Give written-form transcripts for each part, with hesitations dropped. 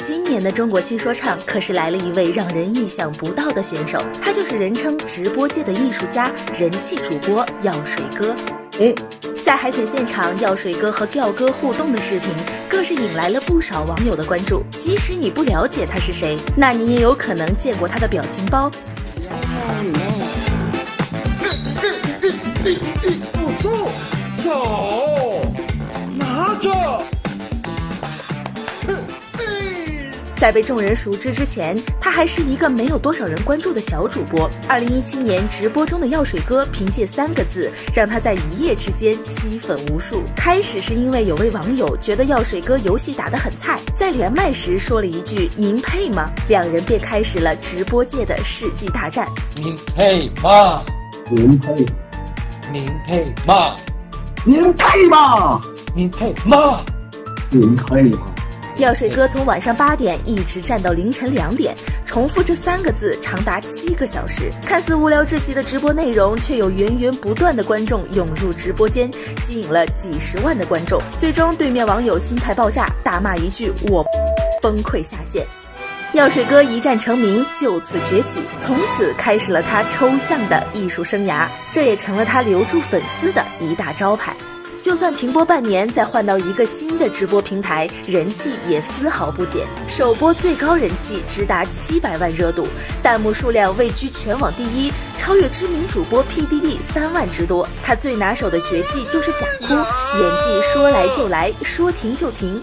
今年的中国新说唱可是来了一位让人意想不到的选手，他就是人称直播界的艺术家、人气主播药水哥。在海选现场，药水哥和调哥互动的视频更是引来了不少网友的关注。即使你不了解他是谁，那你也有可能见过他的表情包。 不走，走，拿着。 在被众人熟知之前，他还是一个没有多少人关注的小主播。2017年直播中的药水哥凭借3个字，让他在一夜之间吸粉无数。开始是因为有位网友觉得药水哥游戏打得很菜，在连麦时说了一句“您配吗”，两人便开始了直播界的世纪大战。 您配吗？ 您配？ 您配吗？ 您配吗？ 您配吗？ 您配吗？ 药水哥从晚上8点一直站到凌晨2点，重复这3个字长达7个小时。看似无聊窒息的直播内容，却有源源不断的观众涌入直播间，吸引了几十万的观众。最终，对面网友心态爆炸，大骂一句“我”，崩溃下线。药水哥一战成名，就此崛起，从此开始了他抽象的艺术生涯，这也成了他留住粉丝的一大招牌。就算停播半年，再换到一个新的直播平台，人气也丝毫不减。首播最高人气直达700万热度，弹幕数量位居全网第一，超越知名主播 PDD 3万之多。他最拿手的绝技就是假哭，演技说来就来，说停就停。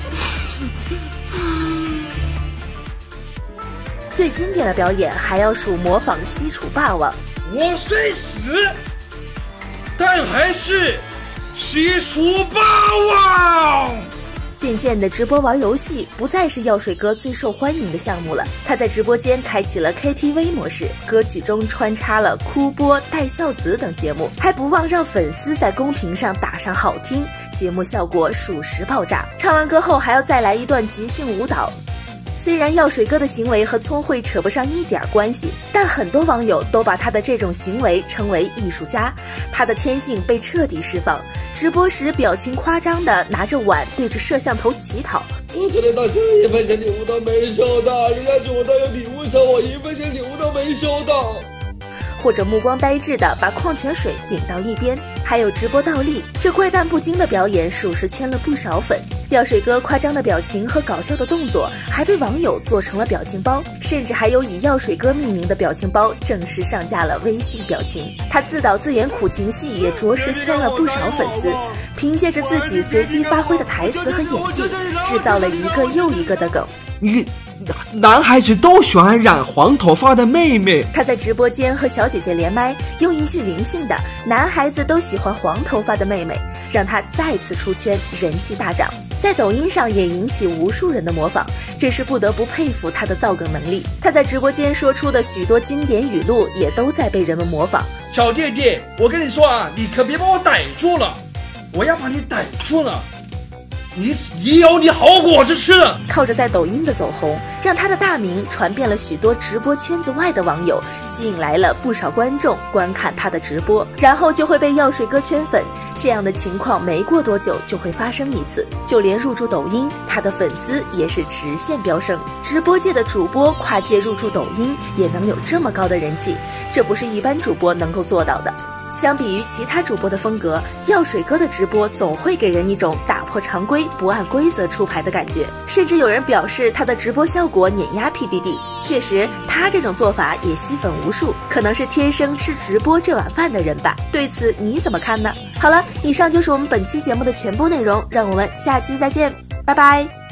最经典的表演还要数模仿西楚霸王。 我虽死，但还是西楚霸王。 渐渐的，直播玩游戏不再是药水哥最受欢迎的项目了。他在直播间开启了 KTV 模式，歌曲中穿插了哭播、带孝子等节目，还不忘让粉丝在公屏上打上好听，节目效果属实爆炸。唱完歌后还要再来一段即兴舞蹈。虽然药水哥的行为和聪慧扯不上一点关系，但很多网友都把他的这种行为称为艺术家，他的天性被彻底释放。直播时表情夸张的拿着碗对着摄像头乞讨， 我昨天到现在1分钱礼物都没收到，人家主都有礼物收，我1分钱礼物都没收到。 或者目光呆滞的把矿泉水顶到一边，还有直播倒立，这怪诞不经的表演属实圈了不少粉。药水哥夸张的表情和搞笑的动作还被网友做成了表情包，甚至还有以药水哥命名的表情包正式上架了微信表情。他自导自演苦情戏也着实圈了不少粉丝，凭借着自己随机发挥的台词和演技，制造了一个又一个的梗。 男孩子都喜欢染黄头发的妹妹。 他在直播间和小姐姐连麦，用一句灵性的“男孩子都喜欢黄头发的妹妹”，让他再次出圈，人气大涨。在抖音上也引起无数人的模仿，这是不得不佩服他的造梗能力。他在直播间说出的许多经典语录，也都在被人们模仿。 小弟弟，我跟你说啊，你可别把我逮住了，我要把你逮住了。你有你好果子吃。 靠着在抖音的走红，让他的大名传遍了许多直播圈子外的网友，吸引来了不少观众观看他的直播，然后就会被药水哥圈粉。这样的情况没过多久就会发生一次，就连入驻抖音，他的粉丝也是直线飙升。直播界的主播跨界入驻抖音，也能有这么高的人气，这不是一般主播能够做到的。相比于其他主播的风格，药水哥的直播总会给人一种打破常规、不按规则出牌的感觉，甚至有人表示他的直播效果碾压 PDD。确实，他这种做法也吸粉无数，可能是天生吃直播这碗饭的人吧。对此你怎么看呢？好了，以上就是我们本期节目的全部内容，让我们下期再见，拜拜。